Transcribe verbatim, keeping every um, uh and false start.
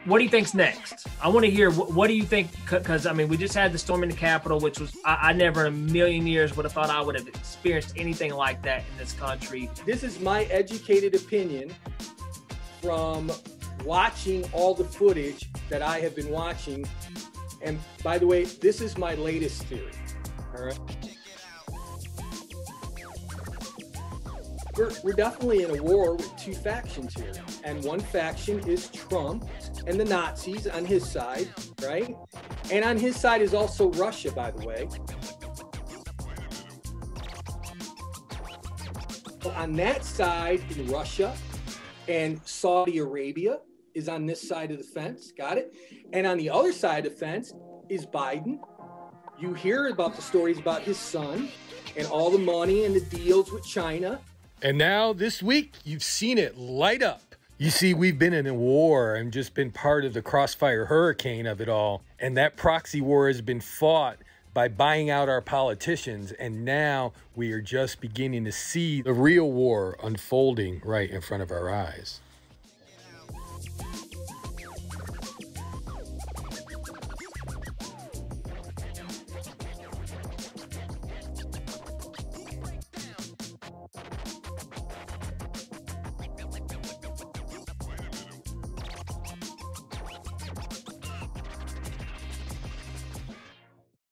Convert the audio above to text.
what do you think's next? I want to hear what, what do you think? Because I mean, we just had the storm in the Capitol, which was I, I never in a million years would have thought I would have experienced anything like that in this country. This is my educated opinion from watching all the footage that I have been watching. And by the way, this is my latest theory. All right. We're, we're definitely in a war with two factions here. And one faction is Trump and the Nazis on his side, right? And on his side is also Russia, by the way. On that side in Russia and Saudi Arabia is on this side of the fence, got it? And on the other side of the fence is Biden. You hear about the stories about his son and all the money and the deals with China. And now this week, you've seen it light up. You see, we've been in a war and just been part of the crossfire hurricane of it all. And that proxy war has been fought by buying out our politicians. And now we are just beginning to see the real war unfolding right in front of our eyes.